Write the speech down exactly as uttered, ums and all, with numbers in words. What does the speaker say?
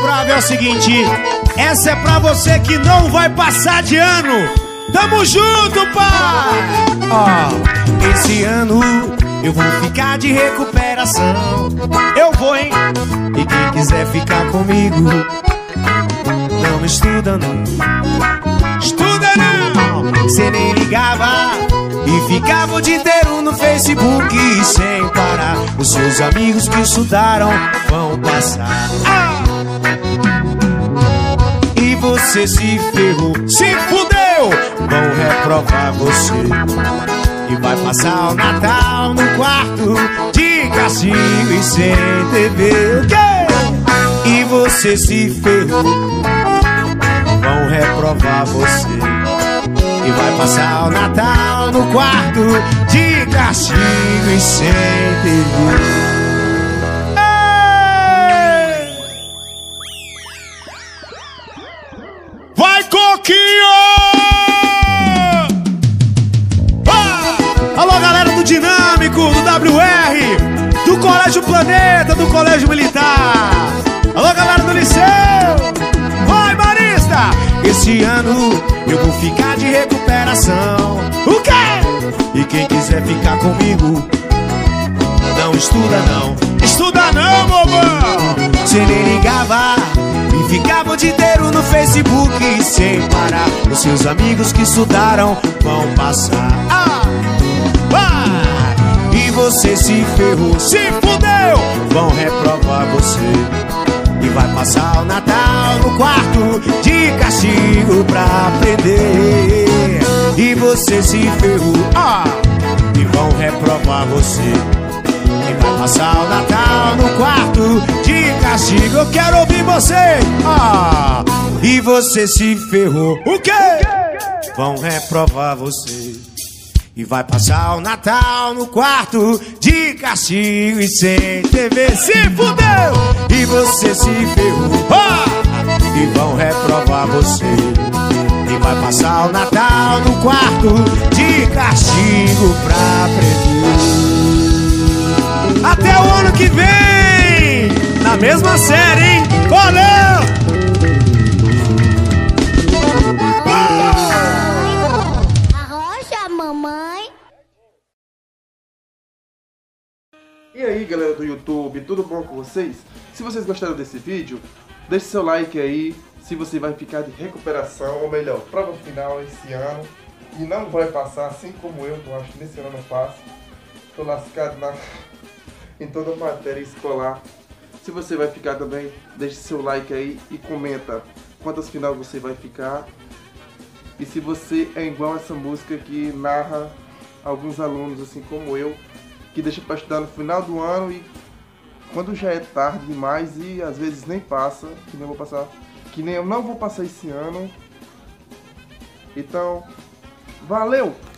bravo é o seguinte: essa é pra você que não vai passar de ano. Tamo junto, pai! Ó, esse ano eu vou ficar de recuperação. Eu vou, hein? E quem quiser ficar comigo, não estuda não. Estuda não! Cê nem ligava e ficava o dia inteiro no Facebook sem parar. Os seus amigos que estudaram vão passar. Ah! E você se ferrou, se fudeu, vão reprovar você. E vai passar o Natal no quarto de castigo e sem T V. O quê? E você se ferrou, vão reprovar você. E vai passar o Natal no quarto de castigo e sem T V. Vai, Coquinho! Ah! Alô, galera do Dinâmico, do W R, do Colégio Planeta, do Colégio Militar. Alô, galera do Liceu. Vai, Marista! Esse ano eu vou ficar de recuperação. O quê? E quem quiser ficar comigo, não estuda não. Estuda não, bobão! Cê nem ligava e ficava o dia inteiro no Facebook sem parar. Os seus amigos que estudaram vão passar. Ah! Ah! E você se ferrou, se fudeu, vão reprovar você. E vai passar o Natal no quarto de castigo pra aprender. E você se ferrou, ah! E vão reprovar você. E vai passar o Natal no quarto de castigo. Eu quero ouvir você, ah! E você se ferrou, o quê? Vão reprovar você. E vai passar o Natal no quarto de castigo e sem T V. Se fudeu! E você se ferrou, ah! E vão reprovar você. E vai passar o Natal no quarto de castigo pra aprender. Até o ano que vem, na mesma série, hein? Valeu! Arrocha, mamãe. E aí, galera do YouTube, tudo bom com vocês? Se vocês gostaram desse vídeo, deixe seu like aí. Se você vai ficar de recuperação, ou melhor, prova final esse ano, e não vai passar, assim como eu, que eu acho que nesse ano eu não passo. Tô lascado na... em toda a matéria escolar. Se você vai ficar também, deixe seu like aí e comenta quantas final você vai ficar. E se você é igual essa música que narra alguns alunos, assim como eu, que deixa para estudar no final do ano e quando já é tarde demais e às vezes nem passa, que nem eu vou passar, que nem eu não vou passar esse ano. Então, valeu!